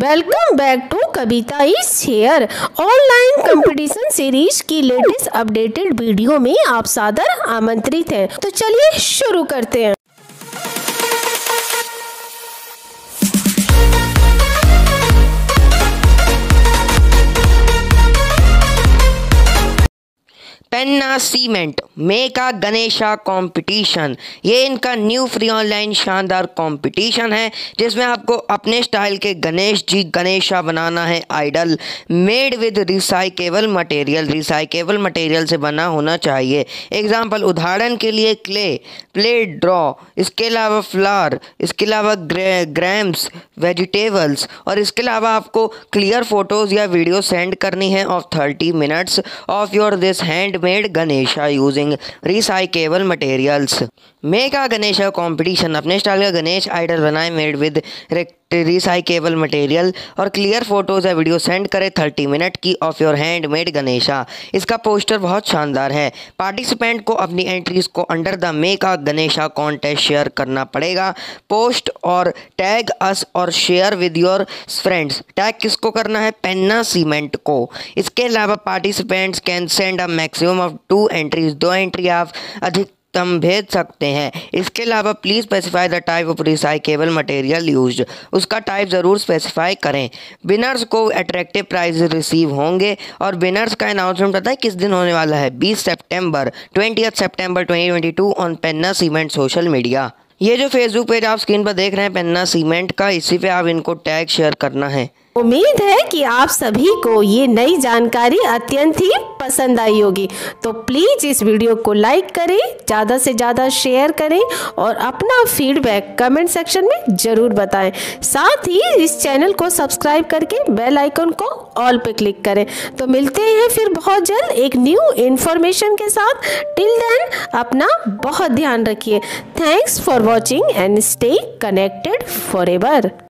Welcome back to Kavita is here. Online competition series की latest updated video में आप सादर आमंत्रित हैं। तो चलिए शुरू करते हैं। Penna cement make a Ganesha competition, ये इनका न्यू फ्री ऑनलाइन शानदार कंपटीशन है जिसमें आपको अपने स्टाइल के गणेश जी गणेशा बनाना है। Idol made with recyclable material से बना होना चाहिए। एग्जाम्पल उदाहरण के लिए क्ले, प्लेट ड्रॉ, इसके अलावा फ्लावर, इसके अलावा ग्रैम्स, वेजिटेबल्स, और इसके अलावा आपको क्लियर फोटोज़ या वीडियो सेंड करनी है of 30 minutes of your this handmade Ganesha using recyclable materials. Make a Ganesha competition, अपने स्टाइल का गणेश आइडल बनाए मेड विद रिसाइकेबल मटेरियल और क्लियर फोटोज़ या वीडियो सेंड करें 30 मिनट की ऑफ योर हैंडमेड गणेशा। इसका पोस्टर बहुत शानदार है। पार्टिसिपेंट को अपनी एंट्रीज को under the make a Ganesha contest share करना पड़ेगा। पोस्ट और टैग अस और share with your friends. Tag किसको करना है? पेन्ना सीमेंट को। इसके अलावा participants can send a maximum of 2 entries, 2 entry आप अधिकतम भेज सकते हैं। इसके अलावा please specify the type of recyclable material used, उसका टाइप ज़रूर स्पेसिफाई करें। विनर्स को अट्रैक्टिव प्राइज रिसीव होंगे और विनर्स का अनाउंसमेंट पता है किस दिन होने वाला है? 20 सितंबर 2022 on Penna cement social media. ये जो फेसबुक पेज आप स्क्रीन पर देख रहे हैं पेन्ना सीमेंट का, इसी पे आप इनको टैग शेयर करना है। उम्मीद है कि आप सभी को ये नई जानकारी अत्यंत ही पसंद आई होगी। तो प्लीज़ इस वीडियो को लाइक करें, ज़्यादा से ज़्यादा शेयर करें और अपना फीडबैक कमेंट सेक्शन में ज़रूर बताएं। साथ ही इस चैनल को सब्सक्राइब करके बेल आइकन को ऑल पे क्लिक करें। तो मिलते हैं फिर बहुत जल्द एक न्यू इन्फॉर्मेशन के साथ। टिल देन अपना बहुत ध्यान रखिए। Thanks for watching and stay connected forever.